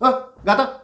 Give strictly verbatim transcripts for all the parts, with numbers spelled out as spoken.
Ah, gata?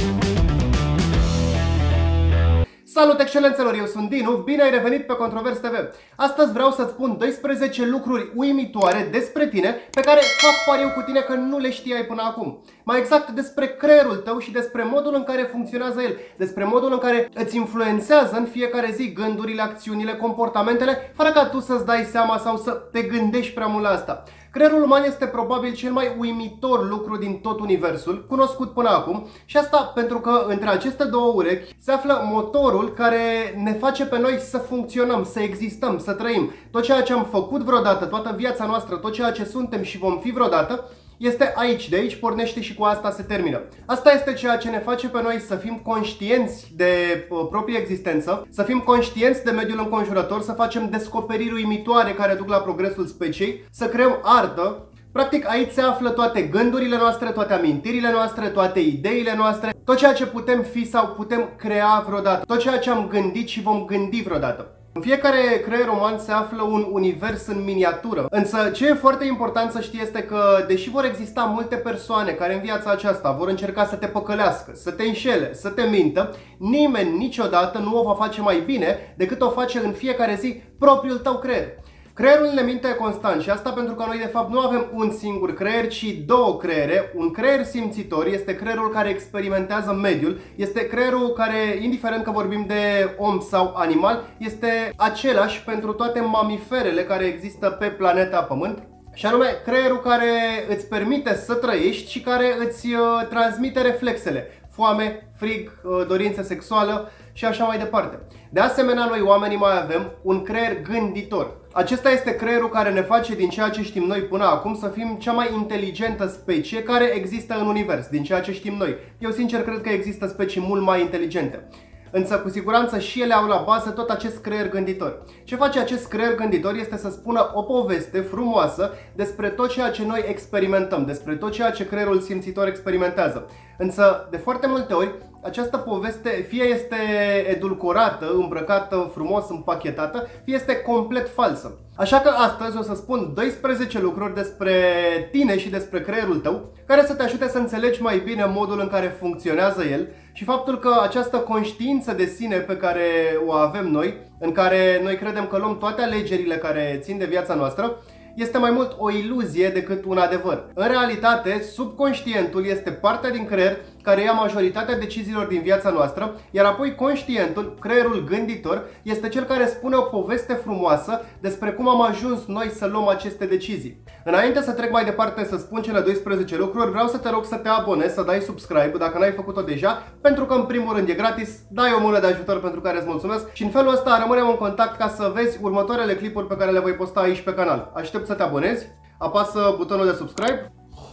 Salut, excelențelor! Eu sunt Dinu, bine ai revenit pe Controverse T V. Astăzi vreau să-ți spun doisprezece lucruri uimitoare despre tine pe care fac pariu cu tine că nu le știai până acum. Mai exact despre creierul tău și despre modul în care funcționează el, despre modul în care îți influențează în fiecare zi gândurile, acțiunile, comportamentele, fără ca tu să-ți dai seama sau să te gândești prea mult la asta. Creierul uman este probabil cel mai uimitor lucru din tot universul, cunoscut până acum, și asta pentru că între aceste două urechi se află motorul care ne face pe noi să funcționăm, să existăm, să trăim. Tot ceea ce am făcut vreodată, toată viața noastră, tot ceea ce suntem și vom fi vreodată, este aici, de aici pornește și cu asta se termină. Asta este ceea ce ne face pe noi să fim conștienți de uh, propria existență, să fim conștienți de mediul înconjurător, să facem descoperiri uimitoare care duc la progresul speciei, să creăm artă. Practic aici se află toate gândurile noastre, toate amintirile noastre, toate ideile noastre, tot ceea ce putem fi sau putem crea vreodată, tot ceea ce am gândit și vom gândi vreodată. În fiecare creier uman se află un univers în miniatură. Însă ce e foarte important să știi este că, deși vor exista multe persoane care în viața aceasta vor încerca să te păcălească, să te înșele, să te mintă, nimeni niciodată nu o va face mai bine decât o face în fiecare zi propriul tău creier. Creierul ne minte constant și asta pentru că noi de fapt nu avem un singur creier, ci două creiere. Un creier simțitor este creierul care experimentează mediul, este creierul care, indiferent că vorbim de om sau animal, este același pentru toate mamiferele care există pe planeta Pământ. Și anume creierul care îți permite să trăiești și care îți uh, transmite reflexele: foame, frig, uh, dorință sexuală și așa mai departe. De asemenea, noi oamenii mai avem un creier gânditor. Acesta este creierul care ne face din ceea ce știm noi până acum să fim cea mai inteligentă specie care există în univers, din ceea ce știm noi. Eu sincer cred că există specii mult mai inteligente. Însă cu siguranță și ele au la bază tot acest creier gânditor. Ce face acest creier gânditor este să spună o poveste frumoasă despre tot ceea ce noi experimentăm, despre tot ceea ce creierul simțitor experimentează. Însă, de foarte multe ori, această poveste fie este edulcorată, îmbrăcată frumos, împachetată, fie este complet falsă. Așa că astăzi o să spun doisprezece lucruri despre tine și despre creierul tău, care să te ajute să înțelegi mai bine modul în care funcționează el și faptul că această conștiință de sine pe care o avem noi, în care noi credem că luăm toate alegerile care țin de viața noastră, este mai mult o iluzie decât un adevăr. În realitate, subconștientul este partea din creier care ia majoritatea deciziilor din viața noastră, iar apoi conștientul, creierul gânditor, este cel care spune o poveste frumoasă despre cum am ajuns noi să luăm aceste decizii. Înainte să trec mai departe să spun cele doisprezece lucruri, vreau să te rog să te abonezi, să dai subscribe dacă n-ai făcut-o deja, pentru că în primul rând e gratis, dai o mână de ajutor pentru care îți mulțumesc și în felul ăsta rămânem în contact ca să vezi următoarele clipuri pe care le voi posta aici pe canal. Aștept să te abonezi, apasă butonul de subscribe.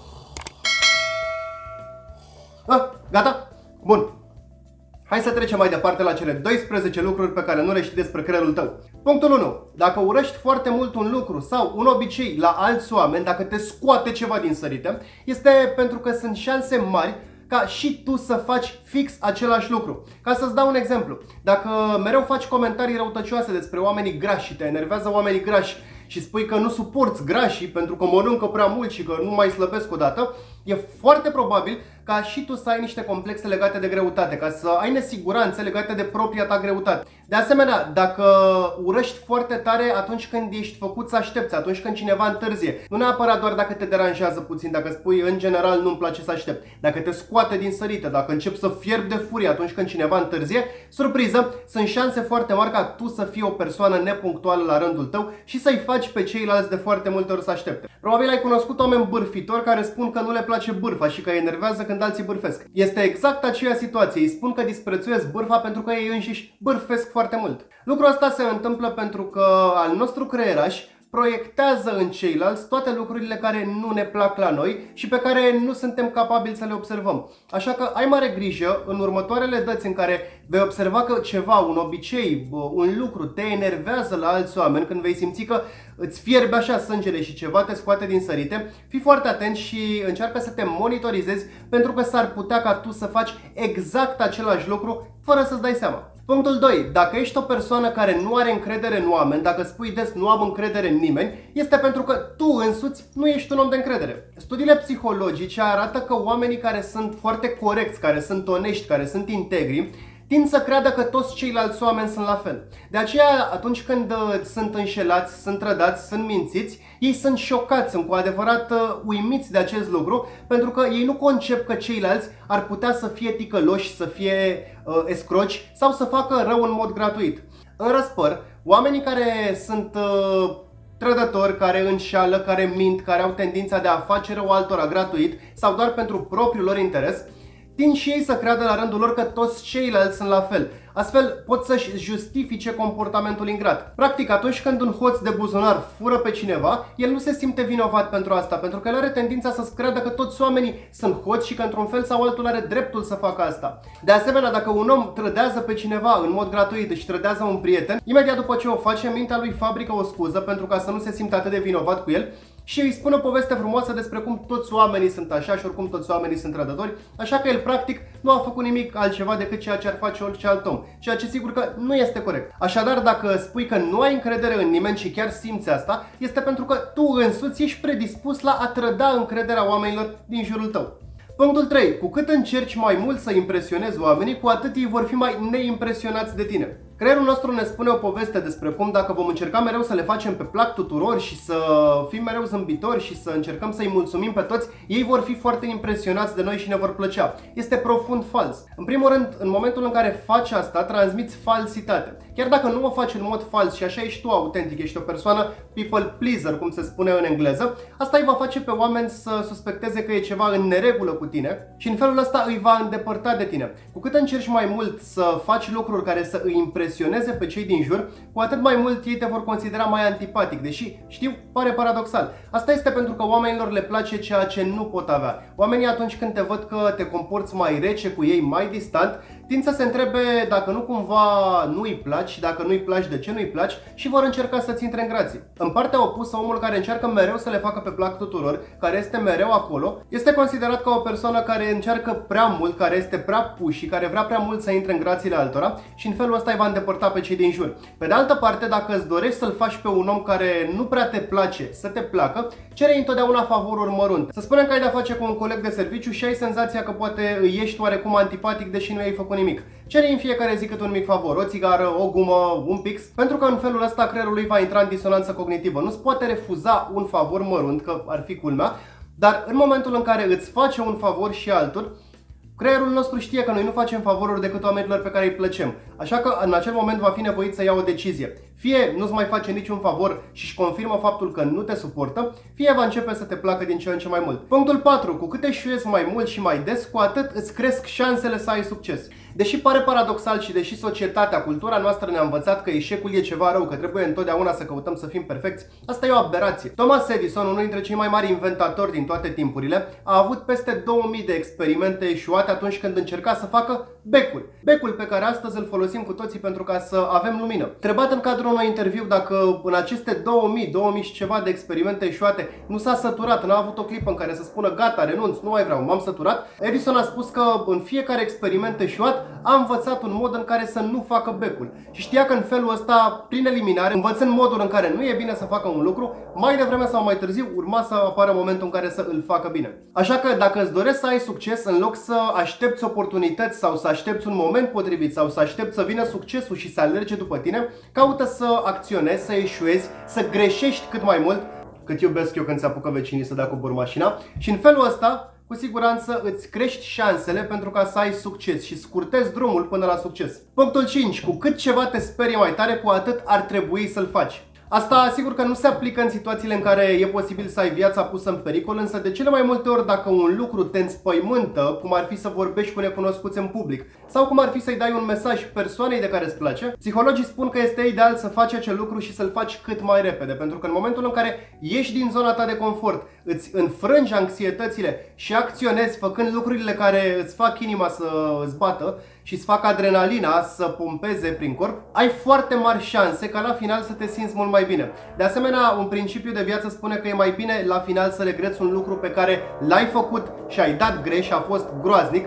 Ah, gata? Bun. Hai să trecem mai departe la cele doisprezece lucruri pe care nu le știi despre creierul tău. Punctul unu. Dacă urăști foarte mult un lucru sau un obicei la alți oameni, dacă te scoate ceva din sărite, este pentru că sunt șanse mari ca și tu să faci fix același lucru. Ca să-ți dau un exemplu. Dacă mereu faci comentarii răutăcioase despre oamenii grași și te enervează oamenii grași și spui că nu suporți grașii pentru că mănâncă prea mult și că nu mai slăbesc odată, e foarte probabil ca și tu să ai niște complexe legate de greutate, ca să ai nesiguranțe legate de propria ta greutate. De asemenea, dacă urăști foarte tare atunci când ești făcut să aștepți, atunci când cineva întârzie, nu neapărat doar dacă te deranjează puțin, dacă spui în general nu-mi place să aștept, dacă te scoate din sărite, dacă începi să fierbi de furie atunci când cineva întârzie, surpriză, sunt șanse foarte mari ca tu să fii o persoană nepunctuală la rândul tău și să-i faci pe ceilalți de foarte multe ori să aștepte. Probabil ai cunoscut oameni bârfitori care spun că nu le place bârfa și că îi enervează când alții bârfesc. Este exact aceea situație. Îi spun că disprețuiesc bârfa pentru că ei înșiși bârfesc foarte mult. Lucrul ăsta se întâmplă pentru că al nostru creieraș proiectează în ceilalți toate lucrurile care nu ne plac la noi și pe care nu suntem capabili să le observăm. Așa că ai mare grijă în următoarele dăți în care vei observa că ceva, un obicei, un lucru te enervează la alți oameni, când vei simți că îți fierbe așa sângele și ceva te scoate din sărite, fii foarte atent și încearcă să te monitorizezi, pentru că s-ar putea ca tu să faci exact același lucru fără să-ți dai seama. Punctul doi. Dacă ești o persoană care nu are încredere în oameni, dacă spui des nu am încredere în nimeni, este pentru că tu însuți nu ești un om de încredere. Studiile psihologice arată că oamenii care sunt foarte corecți, care sunt onești, care sunt integri, tind să creadă că toți ceilalți oameni sunt la fel. De aceea, atunci când uh, sunt înșelați, sunt trădați, sunt mințiți, ei sunt șocați, sunt cu adevărat uh, uimiți de acest lucru, pentru că ei nu concep că ceilalți ar putea să fie ticăloși, să fie uh, escroci sau să facă rău în mod gratuit. În răspăr, oamenii care sunt uh, trădători, care înșală, care mint, care au tendința de a face rău altora gratuit sau doar pentru propriul lor interes, tind și ei să creadă la rândul lor că toți ceilalți sunt la fel. Astfel pot să-și justifice comportamentul ingrat. Practic, atunci când un hoț de buzunar fură pe cineva, el nu se simte vinovat pentru asta, pentru că el are tendința să creadă că toți oamenii sunt hoți și că într-un fel sau altul are dreptul să facă asta. De asemenea, dacă un om trădează pe cineva în mod gratuit, deci trădează un prieten, imediat după ce o face, mintea lui fabrică o scuză pentru ca să nu se simtă atât de vinovat cu el și îi spune o poveste frumoasă despre cum toți oamenii sunt așa și oricum toți oamenii sunt trădători, așa că el practic nu a făcut nimic altceva decât ceea ce ar face orice alt om, ceea ce sigur că nu este corect. Așadar, dacă spui că nu ai încredere în nimeni și chiar simți asta, este pentru că tu însuți ești predispus la a trăda încrederea oamenilor din jurul tău. Punctul trei. Cu cât încerci mai mult să impresionezi oamenii, cu atât ei vor fi mai neimpresionați de tine. Creierul nostru ne spune o poveste despre cum dacă vom încerca mereu să le facem pe plac tuturor și să fim mereu zâmbitori și să încercăm să-i mulțumim pe toți, ei vor fi foarte impresionați de noi și ne vor plăcea. Este profund fals. În primul rând, în momentul în care faci asta, transmiți falsitate. Chiar dacă nu o faci în mod fals și așa ești tu autentic, ești o persoană people pleaser, cum se spune în engleză, asta îi va face pe oameni să suspecteze că e ceva în neregulă cu tine și în felul ăsta îi va îndepărta de tine. Cu cât încerci mai mult să faci lucruri care să îi impresioneze pe cei din jur, cu atât mai mult ei te vor considera mai antipatic, deși, știu, pare paradoxal. Asta este pentru că oamenilor le place ceea ce nu pot avea. Oamenii atunci când te văd că te comporți mai rece cu ei, mai distant, tind să se întrebe dacă nu cumva nu îi placi, dacă nu îi placi, de ce nu îi placi și vor încerca să-ți intre în grație. În partea opusă, omul care încearcă mereu să le facă pe plac tuturor, care este mereu acolo, este considerat ca o persoană care încearcă prea mult, care este prea pushy, care vrea prea mult să intre în grațiile altora și în felul ăsta îi va îndepărta pe cei din jur. Pe de altă parte, dacă îți dorești să-l faci pe un om care nu prea te place să te placă, cere întotdeauna favoruri mărunt. Să spunem că ai de-a face cu un coleg de serviciu și ai senzația că poate îi ești oarecum antipatic deși nu i-ai făcut nimic. Cere în fiecare zi câte un mic favor, o țigară, o gumă, un pix, pentru că în felul ăsta creierul lui va intra în disonanță cognitivă. Nu-ți poate refuza un favor mărunt, că ar fi culmea, dar în momentul în care îți face un favor și altul, creierul nostru știe că noi nu facem favoruri decât oamenilor pe care îi plăcem. Așa că în acel moment va fi nevoit să ia o decizie. Fie nu-ți mai face niciun favor și își confirmă faptul că nu te suportă, fie va începe să te placă din ce în ce mai mult. Punctul patru. Cu cât eșuezi mai mult și mai des, cu atât îți cresc șansele să ai succes. Deși pare paradoxal și deși societatea, cultura noastră ne-a învățat că eșecul e ceva rău, că trebuie întotdeauna să căutăm să fim perfecți, asta e o aberație. Thomas Edison, unul dintre cei mai mari inventatori din toate timpurile, a avut peste două mii de experimente eșuate atunci când încerca să facă becul. Becul pe care astăzi îl folosim cu toții pentru ca să avem lumină. Întrebat în cadrul unui interviu dacă în aceste două mii, două mii și ceva de experimente eșuate nu s-a săturat, n-a avut o clipă în care să spună gata, renunț, nu mai vreau, m-am săturat, Edison a spus că în fiecare experiment eșuat a învățat un mod în care să nu facă becul și știa că în felul ăsta, prin eliminare, învățând modul în care nu e bine să facă un lucru, mai devreme sau mai târziu urma să apară momentul în care să îl facă bine. Așa că dacă îți dorești să ai succes, în loc să aștepți oportunități sau să aștepți un moment potrivit sau să aștepți să vină succesul și să alerge după tine, caută să acționezi, să eșuezi, să greșești cât mai mult, cât iubesc eu când se apucă vecinii să dea cu bormașina, și în felul ăsta cu siguranță îți crești șansele pentru ca să ai succes și scurtezi drumul până la succes. Punctul cinci. Cu cât ceva te sperie mai tare, cu atât ar trebui să-l faci. Asta sigur că nu se aplică în situațiile în care e posibil să ai viața pusă în pericol, însă de cele mai multe ori dacă un lucru te înspăimântă, cum ar fi să vorbești cu necunoscuți în public sau cum ar fi să-i dai un mesaj persoanei de care îți place, psihologii spun că este ideal să faci acel lucru și să-l faci cât mai repede, pentru că în momentul în care ieși din zona ta de confort, îți înfrângi anxietățile și acționezi făcând lucrurile care îți fac inima să îți bată și îți fac adrenalina să pompeze prin corp, ai foarte mari șanse ca la final să te simți mult mai bine. De asemenea, un principiu de viață spune că e mai bine la final să regreți un lucru pe care l-ai făcut și ai dat greș și a fost groaznic,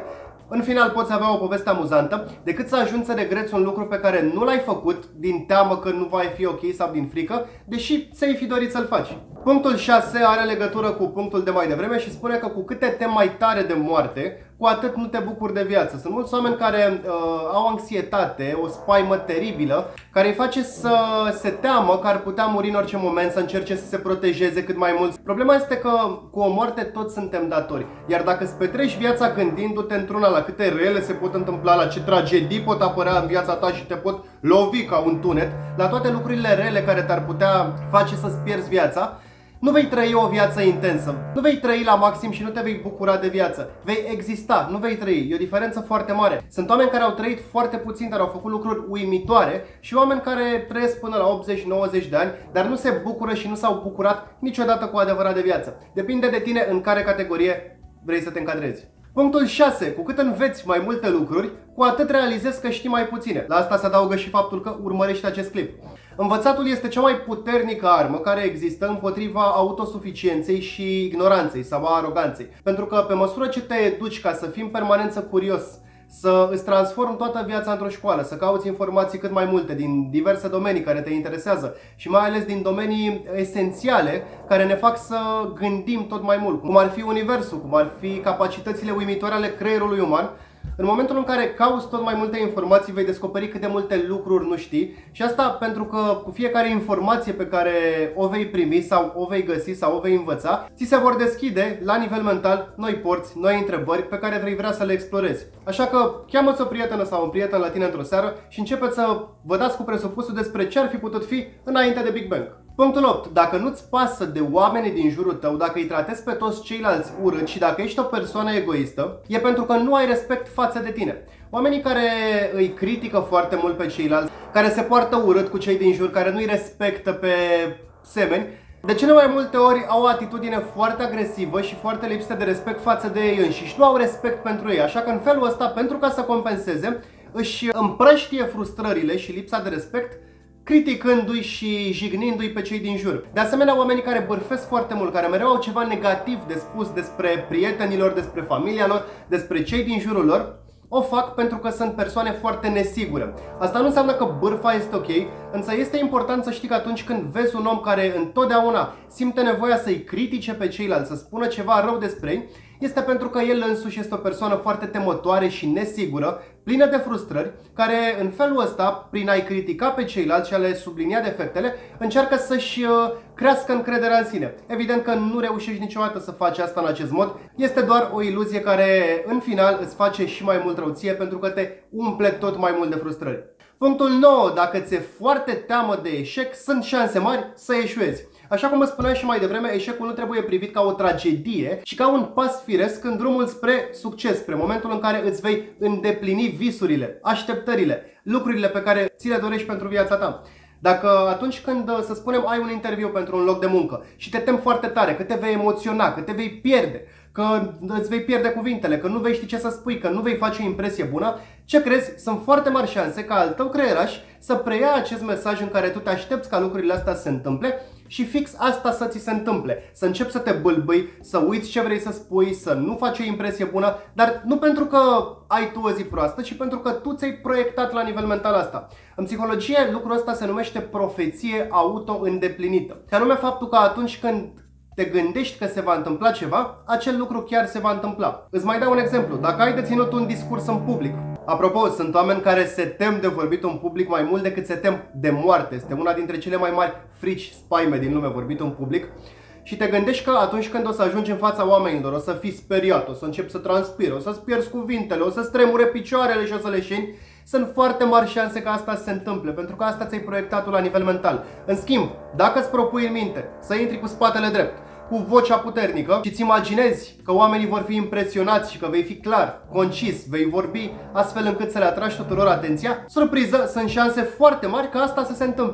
În final poți avea o poveste amuzantă, decât să ajungi să regreți un lucru pe care nu l-ai făcut din teamă că nu va fi ok sau din frică, deși ți-ai fi dorit să-l faci. Punctul șase are legătură cu punctul de mai devreme și spune că cu cât te temi mai tare de moarte, cu atât nu te bucuri de viață. Sunt mulți oameni care uh, au anxietate, o spaimă teribilă, care îi face să se teamă că ar putea muri în orice moment, să încerce să se protejeze cât mai mult. Problema este că cu o moarte toți suntem datori. Iar dacă îți petreci viața gândindu-te într-una la câte rele se pot întâmpla, la ce tragedii pot apărea în viața ta și te pot lovi ca un tunet, la toate lucrurile rele care te-ar putea face să-ți pierzi viața, nu vei trăi o viață intensă, nu vei trăi la maxim și nu te vei bucura de viață. Vei exista, nu vei trăi. E o diferență foarte mare. Sunt oameni care au trăit foarte puțin, dar au făcut lucruri uimitoare și oameni care trăiesc până la optzeci nouăzeci de ani, dar nu se bucură și nu s-au bucurat niciodată cu adevărat de viață. Depinde de tine în care categorie vrei să te încadrezi. Punctul șase. Cu cât înveți mai multe lucruri, cu atât realizezi că știi mai puține. La asta se adaugă și faptul că urmărești acest clip. Învățatul este cea mai puternică armă care există împotriva autosuficienței și ignoranței sau a aroganței. Pentru că pe măsură ce te educi ca să fii în permanență curios, să îți transformi toată viața într-o școală, să cauți informații cât mai multe din diverse domenii care te interesează și mai ales din domenii esențiale care ne fac să gândim tot mai mult, cum ar fi universul, cum ar fi capacitățile uimitoare ale creierului uman. În momentul în care cauți tot mai multe informații, vei descoperi cât de multe lucruri nu știi și asta pentru că cu fiecare informație pe care o vei primi sau o vei găsi sau o vei învăța, ți se vor deschide la nivel mental noi porți, noi întrebări pe care vei vrea să le explorezi. Așa că cheamă-ți o prietenă sau un prieten la tine într-o seară și începeți să vă dați cu presupusul despre ce ar fi putut fi înainte de Big Bang. Punctul opt. Dacă nu-ți pasă de oamenii din jurul tău, dacă îi tratezi pe toți ceilalți urât și dacă ești o persoană egoistă, e pentru că nu ai respect față de tine. Oamenii care îi critică foarte mult pe ceilalți, care se poartă urât cu cei din jur, care nu îi respectă pe semeni, de cele mai multe ori au o atitudine foarte agresivă și foarte lipsită de respect față de ei înșiși. Nu au respect pentru ei, așa că în felul ăsta, pentru ca să compenseze, își împrăștie frustrările și lipsa de respect, criticându-i și jignindu-i pe cei din jur. De asemenea, oamenii care bârfesc foarte mult, care mereu au ceva negativ de spus despre prietenilor, despre familia lor, despre cei din jurul lor, o fac pentru că sunt persoane foarte nesigure. Asta nu înseamnă că bârfa este ok, însă este important să știi că atunci când vezi un om care întotdeauna simte nevoia să-i critique pe ceilalți, să spună ceva rău despre ei, este pentru că el însuși este o persoană foarte temătoare și nesigură, plină de frustrări, care în felul ăsta, prin a-i critica pe ceilalți și a le sublinia defectele, încearcă să-și crească încrederea în sine. Evident că nu reușești niciodată să faci asta în acest mod, este doar o iluzie care în final îți face și mai mult rău ție pentru că te umple tot mai mult de frustrări. Punctul nouă. Dacă ți-e foarte teamă de eșec, sunt șanse mari să eșuezi. Așa cum vă spuneam și mai devreme, eșecul nu trebuie privit ca o tragedie, ci ca un pas firesc în drumul spre succes, spre momentul în care îți vei îndeplini visurile, așteptările, lucrurile pe care ți le dorești pentru viața ta. Dacă atunci când, să spunem, ai un interviu pentru un loc de muncă și te temi foarte tare că te vei emoționa, că te vei pierde, că îți vei pierde cuvintele, că nu vei ști ce să spui, că nu vei face o impresie bună, ce crezi? Sunt foarte mari șanse ca al tău creieraș să preia acest mesaj în care tu te aștepți ca lucrurile astea să se întâmple și fix asta să ți se întâmple. Să începi să te bâlbâi, să uiți ce vrei să spui, să nu faci o impresie bună, dar nu pentru că ai tu o zi proastă, ci pentru că tu ți-ai proiectat la nivel mental asta. În psihologie, lucrul ăsta se numește profeție auto-îndeplinită. Și anume faptul că atunci când te gândești că se va întâmpla ceva, acel lucru chiar se va întâmpla. Îți mai dau un exemplu. Dacă ai de ținut un discurs în public, apropo, sunt oameni care se tem de vorbit în public mai mult decât se tem de moarte. Este una dintre cele mai mari frici, spaime din lume, vorbit în public. Și te gândești că atunci când o să ajungi în fața oamenilor, o să fii speriat, o să începi să transpiri, o să-ți pierzi cuvintele, o să-ți tremure picioarele și o să leșini, sunt foarte mari șanse ca asta să se întâmple, pentru că asta ți-ai proiectat la nivel mental. În schimb, dacă îți propui în minte să intri cu spatele drept, cu vocea puternică și îți imaginezi că oamenii vor fi impresionați și că vei fi clar, concis, vei vorbi astfel încât să le atragi tuturor atenția, surpriză, sunt șanse foarte mari ca asta să se întâmple.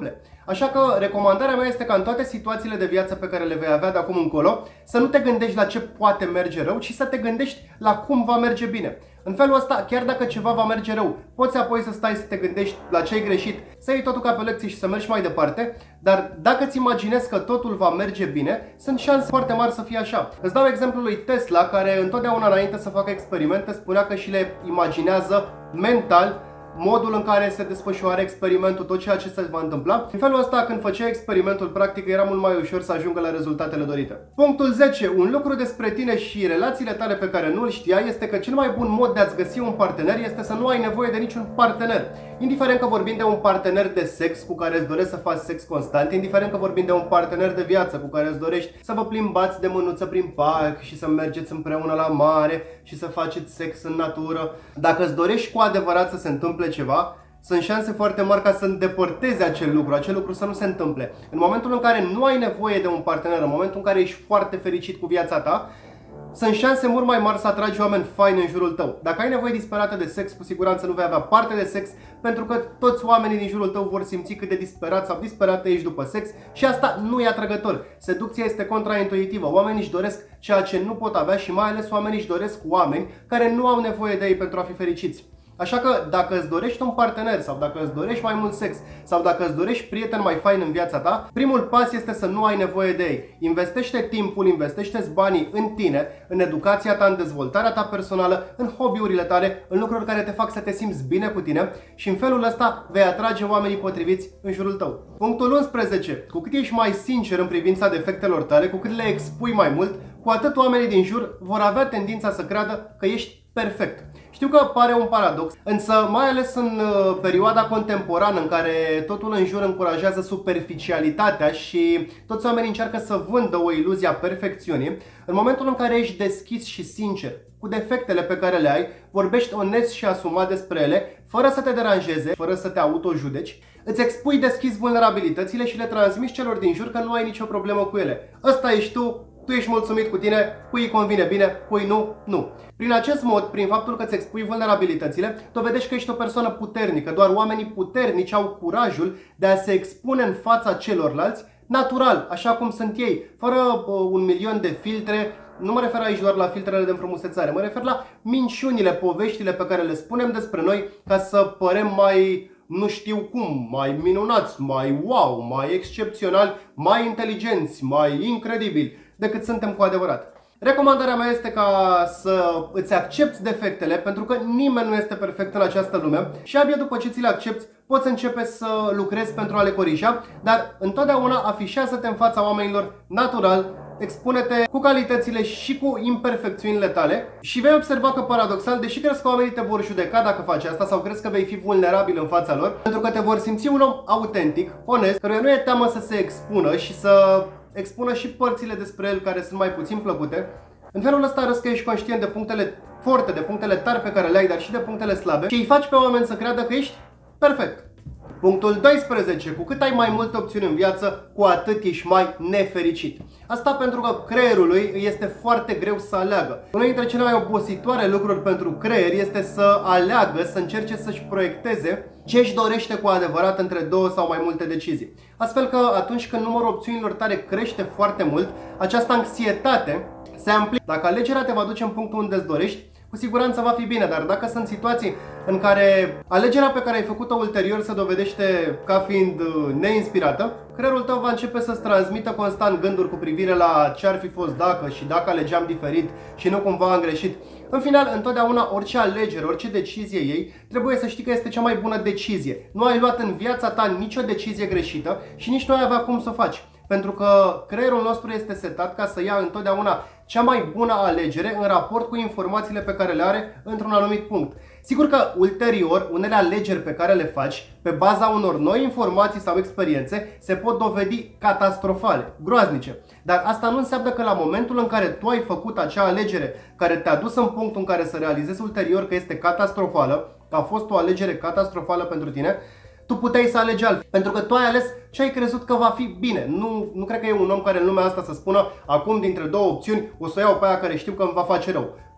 Așa că recomandarea mea este ca în toate situațiile de viață pe care le vei avea de acum încolo să nu te gândești la ce poate merge rău, ci să te gândești la cum va merge bine. În felul ăsta, chiar dacă ceva va merge rău, poți apoi să stai să te gândești la ce ai greșit, să iei totul ca pe lecții și să mergi mai departe, dar dacă îți imaginezi că totul va merge bine, sunt șanse foarte mari să fie așa. Îți dau exemplul lui Tesla, care întotdeauna înainte să facă experimente spunea că și le imaginează mental modul în care se desfășoară experimentul, tot ceea ce se va întâmpla. În felul ăsta, când făcea experimentul, practic era mult mai ușor să ajungă la rezultatele dorite. Punctul zece. Un lucru despre tine și relațiile tale pe care nu îl știai este că cel mai bun mod de a-ți găsi un partener este să nu ai nevoie de niciun partener. Indiferent că vorbim de un partener de sex cu care îți dorești să faci sex constant, indiferent că vorbim de un partener de viață cu care îți dorești să vă plimbați de mânuță prin parc și să mergeți împreună la mare și să faceți sex în natură. Dacă îți dorești cu adevărat să se întâmple ceva, sunt șanse foarte mari ca să îndepărtezi acel lucru, acel lucru să nu se întâmple. În momentul în care nu ai nevoie de un partener, în momentul în care ești foarte fericit cu viața ta, sunt șanse mult mai mari să atragi oameni faini în jurul tău. Dacă ai nevoie disperată de sex, cu siguranță nu vei avea parte de sex, pentru că toți oamenii din jurul tău vor simți cât de disperat sau disperată ești după sex și asta nu e atrăgător. Seducția este contraintuitivă. Oamenii își doresc ceea ce nu pot avea și mai ales oamenii își doresc oameni care nu au nevoie de ei pentru a fi fericiți. Așa că dacă îți dorești un partener sau dacă îți dorești mai mult sex sau dacă îți dorești prieteni mai faini în viața ta, primul pas este să nu ai nevoie de ei. Investește timpul, investește banii în tine, în educația ta, în dezvoltarea ta personală, în hobby-urile tale, în lucruri care te fac să te simți bine cu tine și în felul ăsta vei atrage oamenii potriviți în jurul tău. Punctul unsprezece. Cu cât ești mai sincer în privința defectelor tale, cu cât le expui mai mult, cu atât oamenii din jur vor avea tendința să creadă că ești perfect. Știu că pare un paradox, însă mai ales în uh, perioada contemporană în care totul în jur încurajează superficialitatea și toți oamenii încearcă să vândă o iluzie a perfecțiunii, în momentul în care ești deschis și sincer cu defectele pe care le ai, vorbești onest și asumat despre ele, fără să te deranjeze, fără să te auto-judeci, îți expui deschis vulnerabilitățile și le transmiți celor din jur că nu ai nicio problemă cu ele. Ăsta ești tu. Tu ești mulțumit cu tine, cui îi convine bine, cui nu, nu. Prin acest mod, prin faptul că îți expui vulnerabilitățile, dovedești că ești o persoană puternică. Doar oamenii puternici au curajul de a se expune în fața celorlalți, natural, așa cum sunt ei, fără uh, un milion de filtre. Nu mă refer aici doar la filtrele de înfrumusețare, mă refer la minciunile, poveștile pe care le spunem despre noi ca să părem mai, nu știu cum, mai minunați, mai wow, mai excepționali, mai inteligenți, mai incredibili decât suntem cu adevărat. Recomandarea mea este ca să îți accepti defectele, pentru că nimeni nu este perfect în această lume și abia după ce ți le accepti poți începe să lucrezi pentru a le corija, dar întotdeauna afișează-te în fața oamenilor natural, expune-te cu calitățile și cu imperfecțiunile tale și vei observa că paradoxal, deși crezi că oamenii te vor judeca dacă faci asta sau crezi că vei fi vulnerabil în fața lor, pentru că te vor simți un om autentic, onest, căruia nu e teamă să se expună și să expună și părțile despre el care sunt mai puțin plăcute. În felul ăsta arăți că ești conștient de punctele forte, de punctele tari pe care le ai, dar și de punctele slabe și îi faci pe oameni să creadă că ești perfect. Punctul doisprezece. Cu cât ai mai multe opțiuni în viață, cu atât ești mai nefericit. Asta pentru că creierului este foarte greu să aleagă. Unul dintre cele mai obositoare lucruri pentru creier este să aleagă, să încerce să-și proiecteze ce își dorește cu adevărat între două sau mai multe decizii. Astfel că atunci când numărul opțiunilor tale crește foarte mult, această anxietate se amplifică. Dacă alegerea te va duce în punctul unde îți dorești, cu siguranță va fi bine, dar dacă sunt situații în care alegerea pe care ai făcut-o ulterior se dovedește ca fiind neinspirată, creierul tău va începe să-ți transmită constant gânduri cu privire la ce ar fi fost dacă și dacă alegeam diferit și nu cumva am greșit. În final, întotdeauna orice alegere, orice decizie ei, trebuie să știi că este cea mai bună decizie. Nu ai luat în viața ta nicio decizie greșită și nici nu ai avea cum să o faci. Pentru că creierul nostru este setat ca să ia întotdeauna cea mai bună alegere în raport cu informațiile pe care le are într-un anumit punct. Sigur că ulterior, unele alegeri pe care le faci pe baza unor noi informații sau experiențe se pot dovedi catastrofale, groaznice. Dar asta nu înseamnă că la momentul în care tu ai făcut acea alegere care te-a dus în punctul în care să realizezi ulterior că este catastrofală, că a fost o alegere catastrofală pentru tine, tu puteai să alegi altfel, pentru că tu ai ales ce ai crezut că va fi bine. Nu, nu cred că e un om care în lumea asta să spună acum dintre două opțiuni o să iau pe aia care știu că îmi va face rău.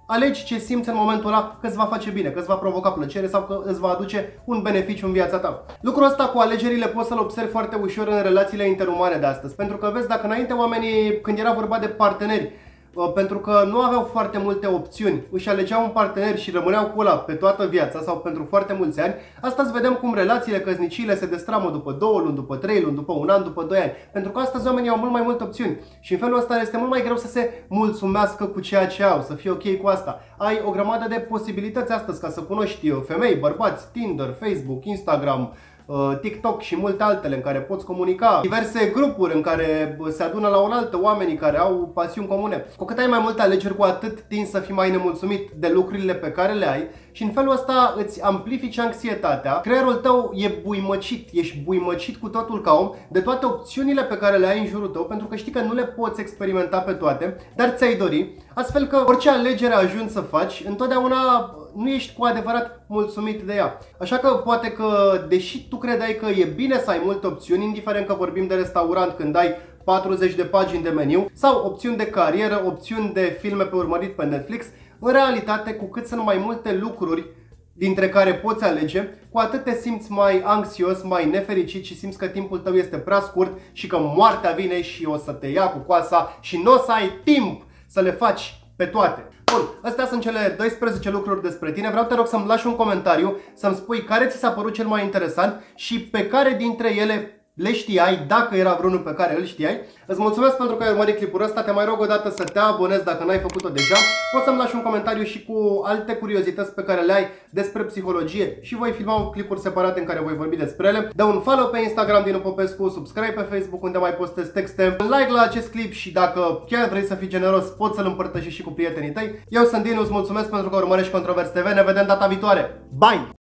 alegi ce simți în momentul ăla că îți va face bine, că îți va provoca plăcere sau că îți va aduce un beneficiu în viața ta. Lucrul ăsta cu alegerile poți să-l observi foarte ușor în relațiile interumane de astăzi, pentru că vezi, dacă înainte oamenii, când era vorba de parteneri, pentru că nu aveau foarte multe opțiuni, își alegeau un partener și rămâneau cu ăla pe toată viața sau pentru foarte mulți ani, astăzi vedem cum relațiile, căsniciile se destramă după două luni, după trei luni, după un an, după doi ani. Pentru că astăzi oamenii au mult mai multe opțiuni și în felul ăsta este mult mai greu să se mulțumească cu ceea ce au, să fie ok cu asta. Ai o grămadă de posibilități astăzi ca să cunoști femei, bărbați, Tinder, Facebook, Instagram, TikTok și multe altele în care poți comunica, diverse grupuri în care se adună la oaltă oamenii care au pasiuni comune. Cu cât ai mai multe alegeri, cu atât tinzi să fii mai nemulțumit de lucrurile pe care le ai și în felul ăsta îți amplifici anxietatea. Creierul tău e buimăcit, ești buimăcit cu totul ca om de toate opțiunile pe care le ai în jurul tău, pentru că știi că nu le poți experimenta pe toate, dar ți-ai dori, astfel că orice alegere ajungi să faci, întotdeauna nu ești cu adevărat mulțumit de ea. Așa că poate că, deși tu credeai că e bine să ai multe opțiuni, indiferent că vorbim de restaurant când ai patruzeci de pagini de meniu, sau opțiuni de carieră, opțiuni de filme pe urmărit pe Netflix, în realitate, cu cât sunt mai multe lucruri dintre care poți alege, cu atât te simți mai anxios, mai nefericit și simți că timpul tău este prea scurt și că moartea vine și o să te ia cu coasa și nu o să ai timp să le faci pe toate. Bun, astea sunt cele doisprezece lucruri despre tine. Vreau, te rog, să-mi lași un comentariu, să-mi spui care ți s-a părut cel mai interesant și pe care dintre ele le știai, dacă era vreunul pe care îl știai. Îți mulțumesc pentru că ai urmărit clipul ăsta. Te mai rog o dată să te abonezi dacă n-ai făcut-o deja. Poți să-mi lași un comentariu și cu alte curiozități pe care le ai despre psihologie și voi filma clipuri separate în care voi vorbi despre ele. Dă un follow pe Instagram, Dinu Popescu, subscribe pe Facebook unde mai postez texte, un like la acest clip și dacă chiar vrei să fii generos, poți să-l împărtășești și cu prietenii tăi. Eu sunt Dinu, îți mulțumesc pentru că urmărești Controverse T V. Ne vedem data viitoare. Bye!